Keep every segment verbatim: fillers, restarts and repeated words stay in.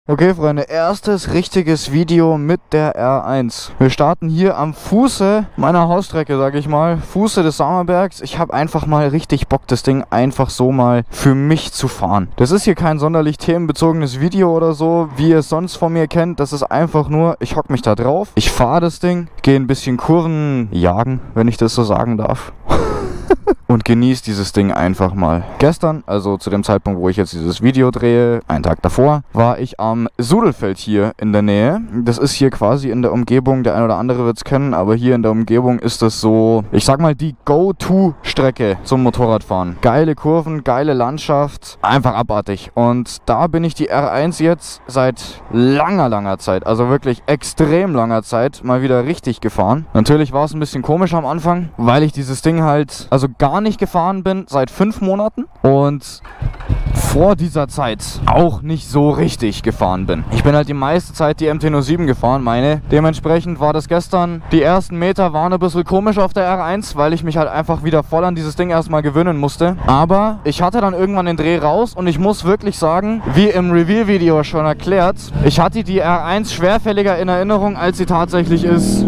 Okay, Freunde, erstes richtiges Video mit der R eins. Wir starten hier am Fuße meiner Hausstrecke, sage ich mal. Fuße des Samerbergs. Ich habe einfach mal richtig Bock, das Ding einfach so mal für mich zu fahren. Das ist hier kein sonderlich themenbezogenes Video oder so, wie ihr es sonst von mir kennt. Das ist einfach nur, ich hock mich da drauf, ich fahre das Ding, gehe ein bisschen Kurven jagen, wenn ich das so sagen darf. Und genießt dieses Ding einfach mal. Gestern, also zu dem Zeitpunkt, wo ich jetzt dieses Video drehe, einen Tag davor, war ich am Sudelfeld hier in der Nähe. Das ist hier quasi in der Umgebung, der ein oder andere wird es kennen, aber hier in der Umgebung ist das so, ich sag mal, die Go-To-Strecke zum Motorradfahren. Geile Kurven, geile Landschaft, einfach abartig. Und da bin ich die R eins jetzt seit langer, langer Zeit, also wirklich extrem langer Zeit, mal wieder richtig gefahren. Natürlich war es ein bisschen komisch am Anfang, weil ich dieses Ding halt, also gar nicht gefahren bin seit fünf Monaten und vor dieser Zeit auch nicht so richtig gefahren bin. Ich bin halt die meiste Zeit die M T null sieben gefahren, meine. Dementsprechend war das gestern, die ersten Meter waren ein bisschen komisch auf der R eins, weil ich mich halt einfach wieder voll an dieses Ding erstmal gewöhnen musste. Aber ich hatte dann irgendwann den Dreh raus und ich muss wirklich sagen, wie im Review-Video schon erklärt, ich hatte die R eins schwerfälliger in Erinnerung, als sie tatsächlich ist.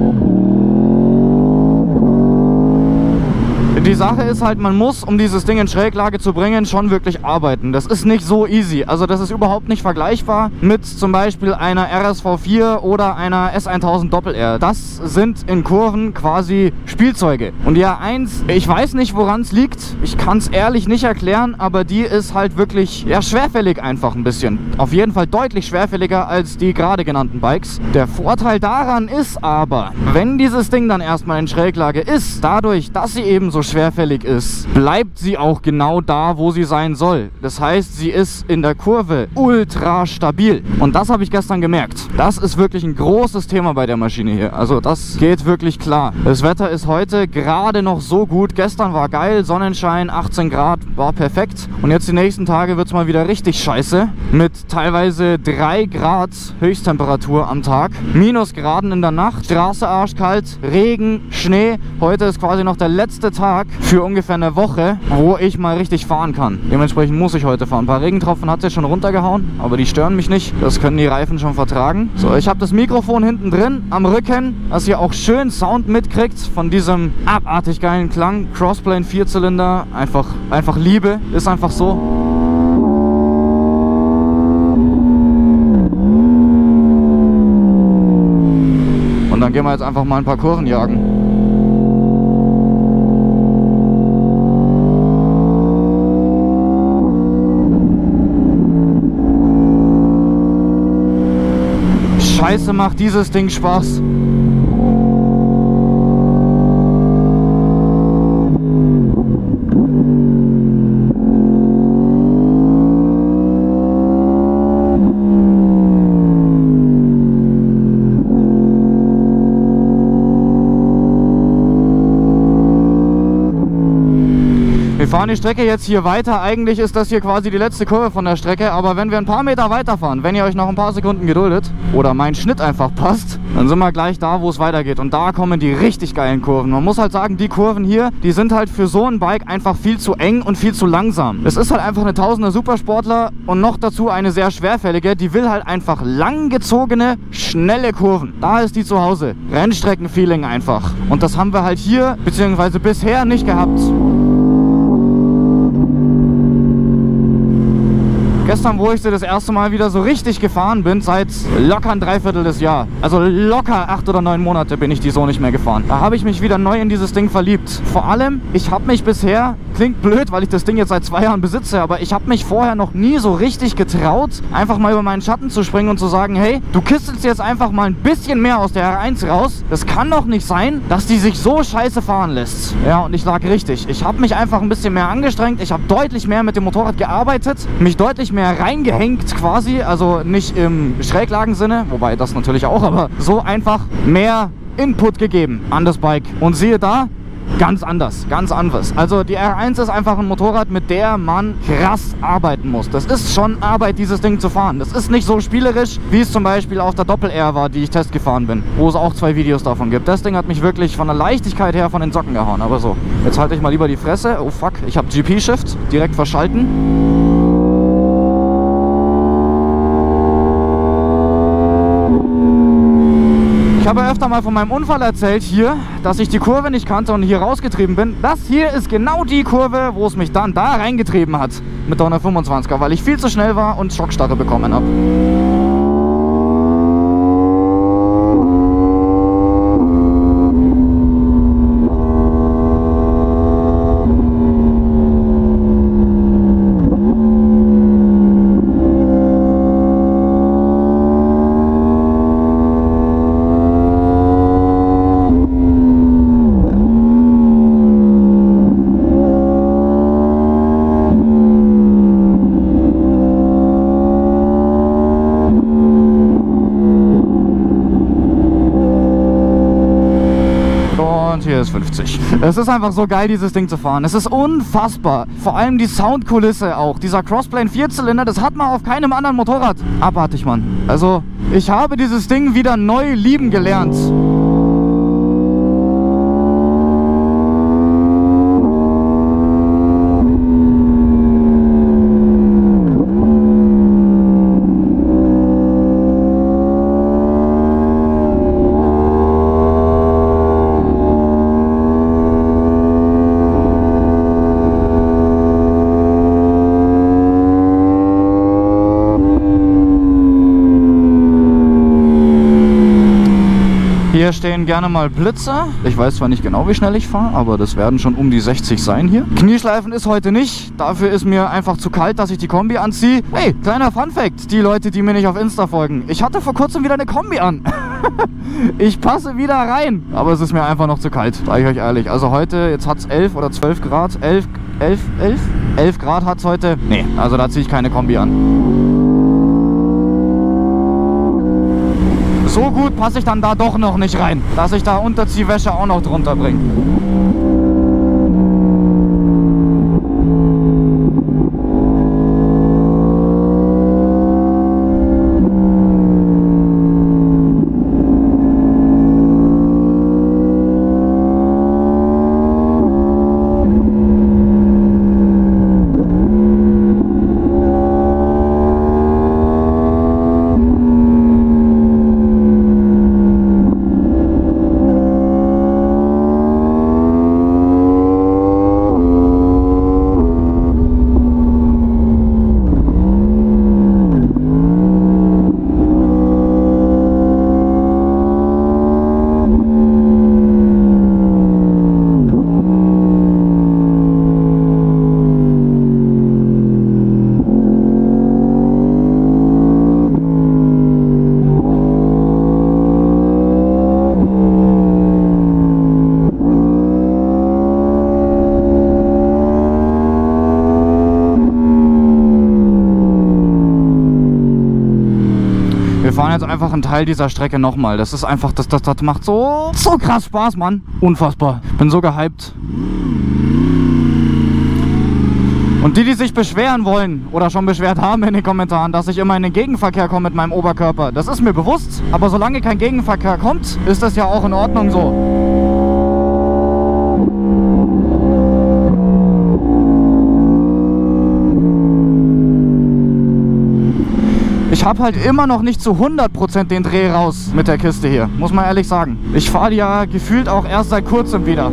Die Sache ist halt, man muss, um dieses Ding in Schräglage zu bringen, schon wirklich arbeiten. Das ist nicht so easy. Also das ist überhaupt nicht vergleichbar mit zum Beispiel einer R S V vier oder einer S tausend Doppel R. Das sind in Kurven quasi Spielzeuge. Und die R eins, ich weiß nicht, woran es liegt. Ich kann es ehrlich nicht erklären, aber die ist halt wirklich, ja, schwerfällig einfach ein bisschen. Auf jeden Fall deutlich schwerfälliger als die gerade genannten Bikes. Der Vorteil daran ist aber, wenn dieses Ding dann erstmal in Schräglage ist, dadurch, dass sie eben so schwerfällig ist, bleibt sie auch genau da, wo sie sein soll. Das heißt, sie ist in der Kurve ultra stabil. Und das habe ich gestern gemerkt. Das ist wirklich ein großes Thema bei der Maschine hier. Also das geht wirklich klar. Das Wetter ist heute gerade noch so gut. Gestern war geil, Sonnenschein, achtzehn Grad, war perfekt. Und jetzt die nächsten Tage wird es mal wieder richtig scheiße. Mit teilweise drei Grad Höchsttemperatur am Tag. Minusgraden in der Nacht, Straße arschkalt, Regen, Schnee. Heute ist quasi noch der letzte Tag für ungefähr eine Woche, wo ich mal richtig fahren kann. Dementsprechend muss ich heute fahren. Ein paar Regentropfen hat es schon runtergehauen, aber die stören mich nicht. Das können die Reifen schon vertragen. So, ich habe das Mikrofon hinten drin am Rücken, dass ihr auch schön Sound mitkriegt von diesem abartig geilen Klang. Crossplane Vierzylinder, einfach, einfach Liebe, ist einfach so. Und dann gehen wir jetzt einfach mal ein paar Kurven jagen. Scheiße, macht dieses Ding Spaß. Wir fahren die Strecke jetzt hier weiter. Eigentlich ist das hier quasi die letzte Kurve von der Strecke, aber wenn wir ein paar Meter weiterfahren, wenn ihr euch noch ein paar Sekunden geduldet oder mein Schnitt einfach passt, dann sind wir gleich da, wo es weitergeht. Und da kommen die richtig geilen Kurven. Man muss halt sagen, die Kurven hier, die sind halt für so ein Bike einfach viel zu eng und viel zu langsam. Es ist halt einfach eine Tausender Supersportler und noch dazu eine sehr schwerfällige. Die will halt einfach langgezogene, schnelle Kurven. Da ist die zu Hause. Rennstrecken-Feeling einfach. Und das haben wir halt hier, beziehungsweise bisher nicht gehabt. Gestern, wo ich sie das erste Mal wieder so richtig gefahren bin, seit locker ein Dreiviertel des Jahr. Also locker acht oder neun Monate bin ich die so nicht mehr gefahren. Da habe ich mich wieder neu in dieses Ding verliebt. Vor allem, ich habe mich bisher, klingt blöd, weil ich das Ding jetzt seit zwei Jahren besitze, aber ich habe mich vorher noch nie so richtig getraut, einfach mal über meinen Schatten zu springen und zu sagen, hey, du kistelst jetzt einfach mal ein bisschen mehr aus der R eins raus. Das kann doch nicht sein, dass die sich so scheiße fahren lässt. Ja, und ich lag richtig. Ich habe mich einfach ein bisschen mehr angestrengt. Ich habe deutlich mehr mit dem Motorrad gearbeitet, mich deutlich mehr reingehängt quasi, also nicht im Schräglagensinne, wobei das natürlich auch, aber so einfach mehr Input gegeben an das Bike. Und siehe da, ganz anders, ganz anders. Also die R eins ist einfach ein Motorrad, mit der man krass arbeiten muss. Das ist schon Arbeit, dieses Ding zu fahren. Das ist nicht so spielerisch, wie es zum Beispiel auf der Doppel R war, die ich testgefahren bin, wo es auch zwei Videos davon gibt. Das Ding hat mich wirklich von der Leichtigkeit her von den Socken gehauen, aber so. Jetzt halte ich mal lieber die Fresse. Oh fuck, ich habe G P-Shift, direkt verschalten. habe ja öfter mal von meinem Unfall erzählt hier, dass ich die Kurve nicht kannte und hier rausgetrieben bin. Das hier ist genau die Kurve, wo es mich dann da reingetrieben hat mit der hundertfünfundzwanziger, weil ich viel zu schnell war und Schockstarre bekommen habe. Hier ist fünfzig. Es ist einfach so geil, dieses Ding zu fahren. Es ist unfassbar. Vor allem die Soundkulisse auch. Dieser Crossplane Vierzylinder, das hat man auf keinem anderen Motorrad. Abartig, Mann. Also, ich habe dieses Ding wieder neu lieben gelernt. Hier stehen gerne mal Blitze. Ich weiß zwar nicht genau, wie schnell ich fahre, aber das werden schon um die sechzig sein hier. Knieschleifen ist heute nicht. Dafür ist mir einfach zu kalt, dass ich die Kombi anziehe. Hey, kleiner Funfact, die Leute, die mir nicht auf Insta folgen. Ich hatte vor kurzem wieder eine Kombi an. Ich passe wieder rein. Aber es ist mir einfach noch zu kalt, sage ich euch ehrlich. Also heute, jetzt hat es elf oder zwölf Grad. elf, elf, elf? elf Grad hat es heute. Nee, also da ziehe ich keine Kombi an. So gut passe ich dann da doch noch nicht rein, dass ich da Unterziehwäsche auch noch drunter bringe. Wir fahren jetzt einfach einen Teil dieser Strecke nochmal. Das ist einfach, das, das, das macht so, so krass Spaß, Mann. Unfassbar. Bin so gehypt. Und die, die sich beschweren wollen oder schon beschwert haben in den Kommentaren, dass ich immer in den Gegenverkehr komme mit meinem Oberkörper, das ist mir bewusst. Aber solange kein Gegenverkehr kommt, ist das ja auch in Ordnung so. Ich habe halt immer noch nicht zu hundert Prozent den Dreh raus mit der Kiste hier, muss man ehrlich sagen. Ich fahre die ja gefühlt auch erst seit kurzem wieder.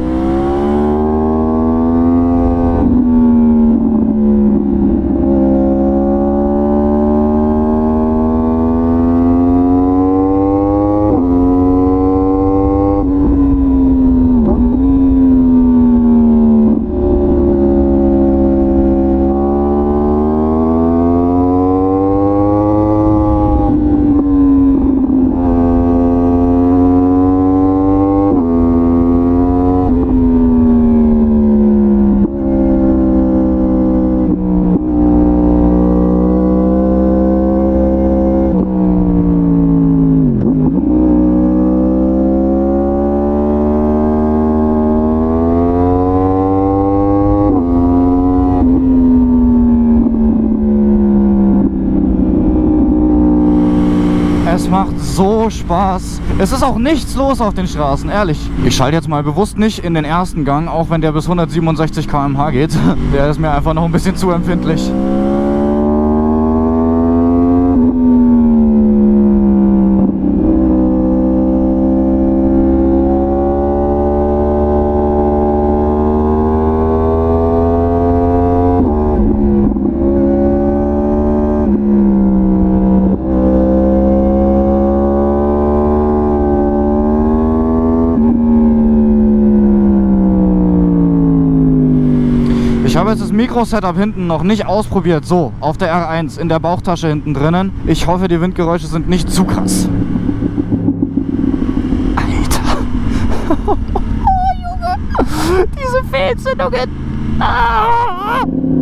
Es macht so Spaß. Es ist auch nichts los auf den Straßen, ehrlich. Ich schalte jetzt mal bewusst nicht in den ersten Gang, auch wenn der bis hundertsiebenundsechzig Kilometer pro Stunde geht. Der ist mir einfach noch ein bisschen zu empfindlich. habe jetzt das Mikro-Setup hinten noch nicht ausprobiert. So, auf der R eins, in der Bauchtasche hinten drinnen. Ich hoffe, die Windgeräusche sind nicht zu krass. Alter. Oh, Junge. Diese Fehlzündungen. Ah.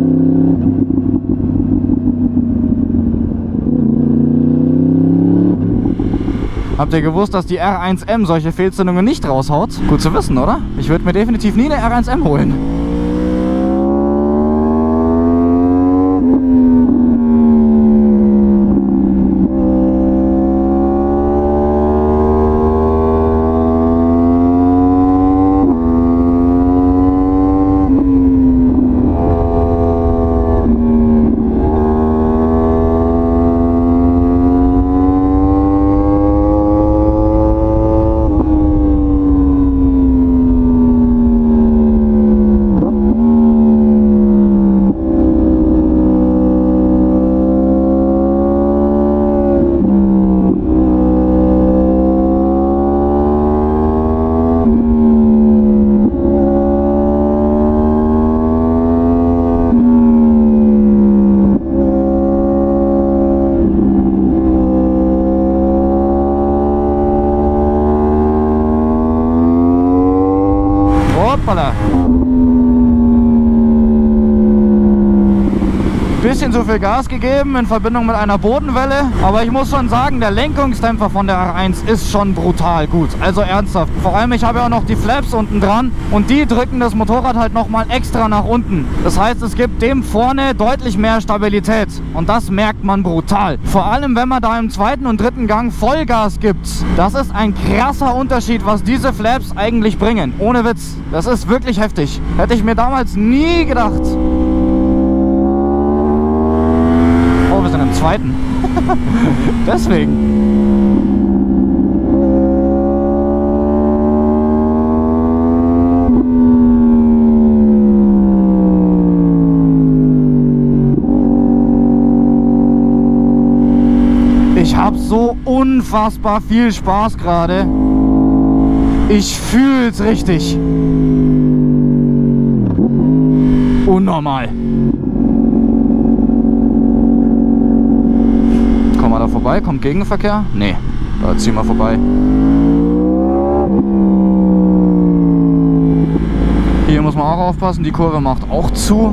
Habt ihr gewusst, dass die R eins M solche Fehlzündungen nicht raushaut? Gut zu wissen, oder? Ich würde mir definitiv nie eine R eins M holen. Hoppala. Bisschen zu viel Gas gegeben in Verbindung mit einer Bodenwelle, aber ich muss schon sagen, der Lenkungsdämpfer von der R eins ist schon brutal gut, also ernsthaft. Vor allem, ich habe ja auch noch die Flaps unten dran und die drücken das Motorrad halt nochmal extra nach unten. Das heißt, es gibt dem vorne deutlich mehr Stabilität und das merkt man brutal. Vor allem, wenn man da im zweiten und dritten Gang Vollgas gibt. Das ist ein krasser Unterschied, was diese Flaps eigentlich bringen. Ohne Witz, das ist wirklich heftig. Hätte ich mir damals nie gedacht. Wir sind im zweiten. Deswegen. Ich habe so unfassbar viel Spaß gerade. Ich fühl's richtig. Unnormal. Da vorbei, kommt Gegenverkehr? Nee, da ziehen wir vorbei. Hier muss man auch aufpassen, die Kurve macht auch zu.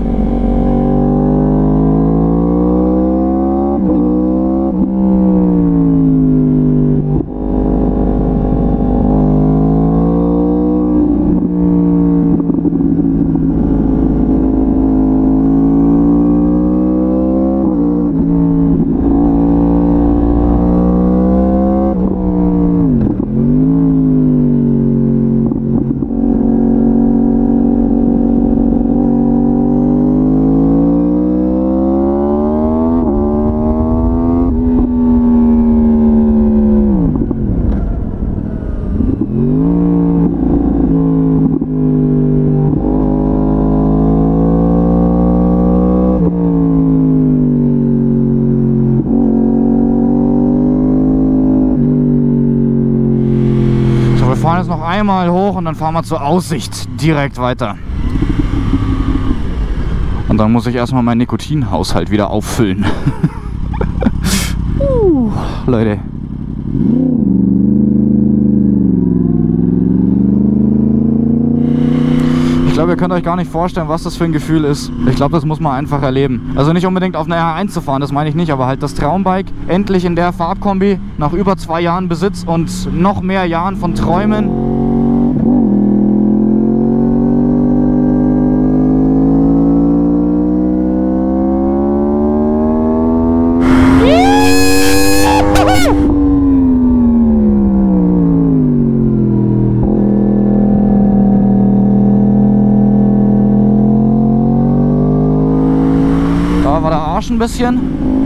Wir fahren jetzt noch einmal hoch und dann fahren wir zur Aussicht direkt weiter. Und dann muss ich erstmal meinen Nikotinhaushalt wieder auffüllen. uh, Leute. Ich glaube, ihr könnt euch gar nicht vorstellen, was das für ein Gefühl ist. Ich glaube, das muss man einfach erleben. Also nicht unbedingt auf einer R eins zu fahren, das meine ich nicht, aber halt das Traumbike endlich in der Farbkombi nach über zwei Jahren Besitz und noch mehr Jahren von Träumen. War der Arsch ein bisschen.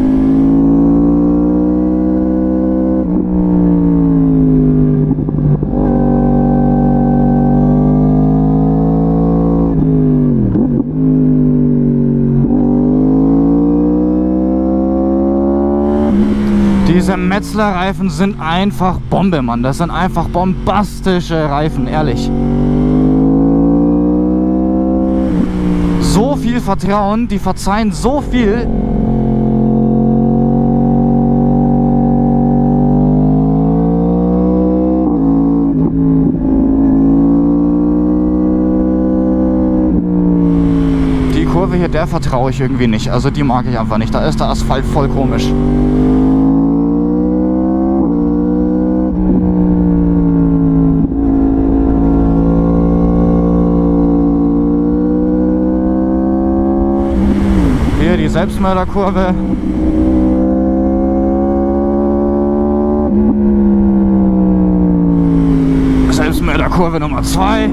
Diese Metzler-Reifen sind einfach Bombe, Mann. Das sind einfach bombastische Reifen, ehrlich. So viel viel Vertrauen, die verzeihen so viel. Die Kurve hier, der vertraue ich irgendwie nicht. Also die mag ich einfach nicht. Da ist der Asphalt voll komisch. Die Selbstmörderkurve. Selbstmörderkurve Nummer zwei.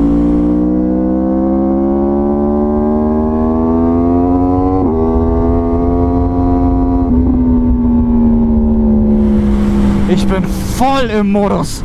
Ich bin voll im Modus.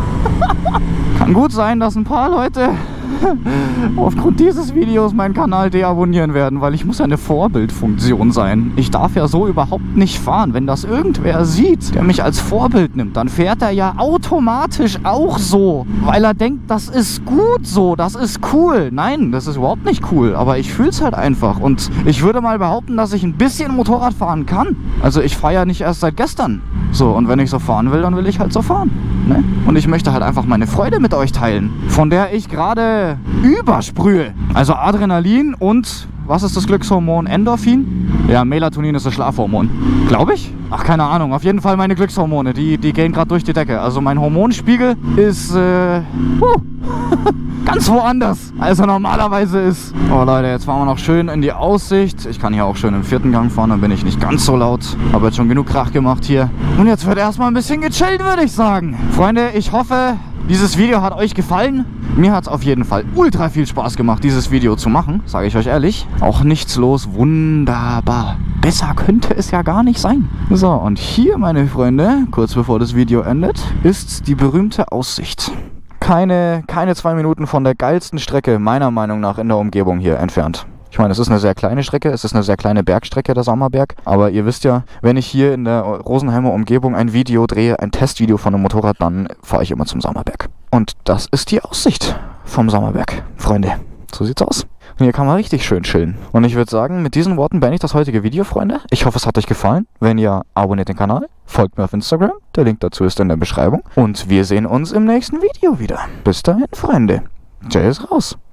Kann gut sein, dass ein paar Leute aufgrund dieses Videos meinen Kanal deabonnieren werden, weil ich muss ja eine Vorbildfunktion sein. Ich darf ja so überhaupt nicht fahren. Wenn das irgendwer sieht, der mich als Vorbild nimmt, dann fährt er ja automatisch auch so, weil er denkt, das ist gut so, das ist cool. Nein, das ist überhaupt nicht cool, aber ich fühle es halt einfach und ich würde mal behaupten, dass ich ein bisschen Motorrad fahren kann. Also ich fahre ja nicht erst seit gestern. So, und wenn ich so fahren will, dann will ich halt so fahren. Ne? Und ich möchte halt einfach meine Freude mit euch teilen, von der ich gerade übersprühe. Also Adrenalin und, was ist das Glückshormon? Endorphin? Ja, Melatonin ist das Schlafhormon. Glaube ich? Ach, keine Ahnung. Auf jeden Fall meine Glückshormone, die, die gehen gerade durch die Decke. Also mein Hormonspiegel ist, äh, uh, ganz woanders, als er normalerweise ist. Oh Leute, jetzt fahren wir noch schön in die Aussicht. Ich kann hier auch schön im vierten Gang fahren, dann bin ich nicht ganz so laut. Habe jetzt schon genug Krach gemacht hier. Und jetzt wird erstmal ein bisschen gechillt, würde ich sagen. Freunde, ich hoffe, dieses Video hat euch gefallen. Mir hat es auf jeden Fall ultra viel Spaß gemacht, dieses Video zu machen, sage ich euch ehrlich. Auch nichts los, wunderbar. Besser könnte es ja gar nicht sein. So, und hier, meine Freunde, kurz bevor das Video endet, ist die berühmte Aussicht. Keine, keine zwei Minuten von der geilsten Strecke, meiner Meinung nach, in der Umgebung hier entfernt. Ich meine, es ist eine sehr kleine Strecke, es ist eine sehr kleine Bergstrecke, der Sammerberg. Aber ihr wisst ja, wenn ich hier in der Rosenheimer Umgebung ein Video drehe, ein Testvideo von einem Motorrad, dann fahre ich immer zum Sammerberg. Und das ist die Aussicht vom Sammerberg, Freunde. So sieht's aus. Und hier kann man richtig schön chillen. Und ich würde sagen, mit diesen Worten beende ich das heutige Video, Freunde. Ich hoffe, es hat euch gefallen. Wenn ja, abonniert den Kanal, folgt mir auf Instagram. Der Link dazu ist in der Beschreibung. Und wir sehen uns im nächsten Video wieder. Bis dahin, Freunde. Jay ist raus.